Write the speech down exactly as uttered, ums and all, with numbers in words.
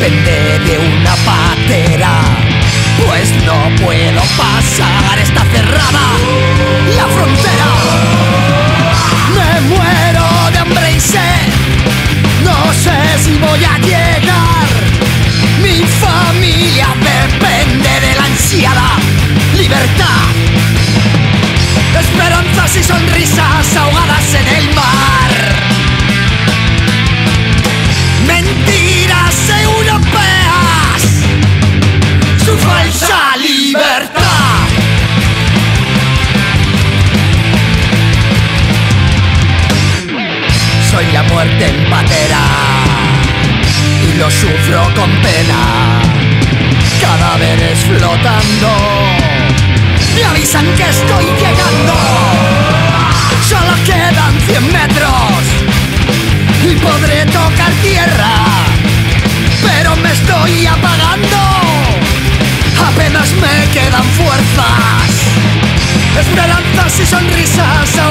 depende de una patera, pues no puedo pasar, está cerrada la frontera. Me muero de hambre y sed, no sé si voy a llegar. Mi familia depende de la ansiada libertad. Esperanzas y sonrisas ahogadas en el mar. Mentiras europeas, su falsa libertad. Soy la muerte en patera y lo sufro con pena. Cadáveres flotando me avisan que estoy llegando. Solo quedan cien metros y podré tocar tierra, pero me estoy apagando. Apenas me quedan fuerzas, esperanzas y sonrisas